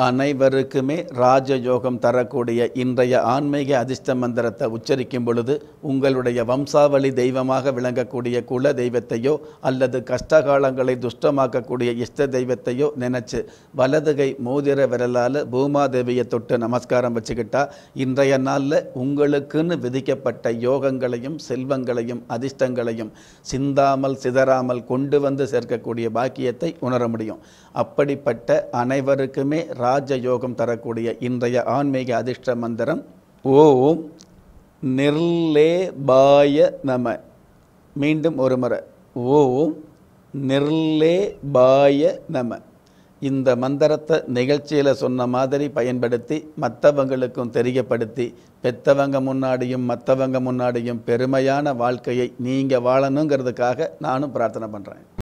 அனைவருக்குமே ராஜயோகம் தரக்கூடிய இன்றைய ஆன்மீக அதிர்ஷ்ட மந்திரத்தை உச்சரிக்கும் பொழுது உங்களுடைய வம்சாவளி தெய்வமாக விளங்கக்கூடிய குல தெய்வத்தையோ அல்லது கஷ்டகாலங்களை துஷ்டமாக்கக்கூடிய இஷ்ட தெய்வத்தையோ நினச்சி வலதுகை மோதிர விரலால் பூமாதேவியை தொட்டு நமஸ்காரம் வச்சுக்கிட்டா இன்றைய நாளில் உங்களுக்குன்னு விதிக்கப்பட்ட யோகங்களையும் செல்வங்களையும் அதிர்ஷ்டங்களையும் சிந்தாமல் சிதறாமல் கொண்டு வந்து சேர்க்கக்கூடிய பாக்கியத்தை உணர முடியும். அப்படிப்பட்ட அனைவருக்குமே ராஜயோகம் தரக்கூடிய இன்றைய ஆன்மீக அதிர்ஷ்ட மந்திரம் ஓம் நிர்லேபாய நம. மீண்டும் ஒரு முறை ஓம் நிர்லேபாய நம. இந்த மந்திரத்தை நிகழ்ச்சியில் சொன்ன மாதிரி பயன்படுத்தி மற்றவங்களுக்கும் தெரியப்படுத்தி பெற்றவங்க முன்னாடியும் மற்றவங்க முன்னாடியும் பெருமையான வாழ்க்கையை நீங்கள் வாழணுங்கிறதுக்காக நானும் பிரார்த்தனை பண்ணுறேன்.